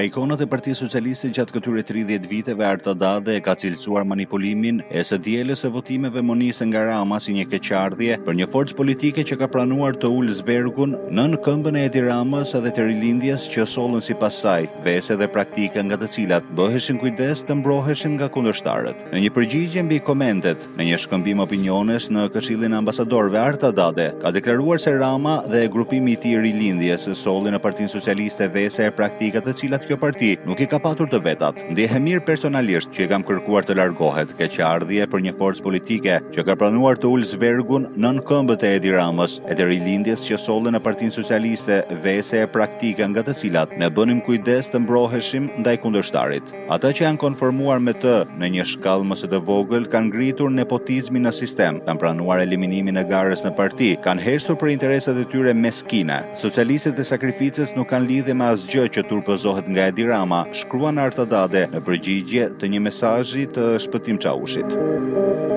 Nga ikonat e Partisë Socialiste gjatë këtyre 30 viteve, Arta Dade ka cilësuar manipulimin e së dielës së votimeve Monisë nga Rama si një keqardhje për një forcë politike që ka pranuar të ulë zvergun nën këmbën e Edi Ramës edhe të rilindjes që sollën sipas saj vese dhe praktika nga të cilat bëheshin kujdes të mbroheshin nga kundërshtarët. Në një përgjigje mbi komentet në një shkëmbim opinionesh në Këshillin e Ambasadorëve, Arta Dade ka deklaruar se Rama dhe grupimi i tij rilindjes sollin në Partinë Socialiste vese e praktika të cilat kjo parti nuk i ka patur të vetat. Ndihe mirë personalisht që i kam kërkuar të largohet keqardhje për një forcë politike që ka pranuar të ulë zvergun nën këmbët e Edi Ramës e të rilindjes që sollën në Partinë Socialiste vese e praktika nga të cilat ne bënim kujdes të mbroheshim ndaj kundërshtarit. Ata që janë konformuar me të në një shkallë më së të vogël kanë ngritur nepotizmin në sistem, kanë pranuar eliminimin e garës në parti, kanë heshtur për interesat e tyre meskine. Socialistët e sakrificës nuk kanë lidhje me asgjë që turpëzohet nga Edi Rama, shkruan Arta Dade në përgjigje të një mesazhi të Shpëtim Çavushit.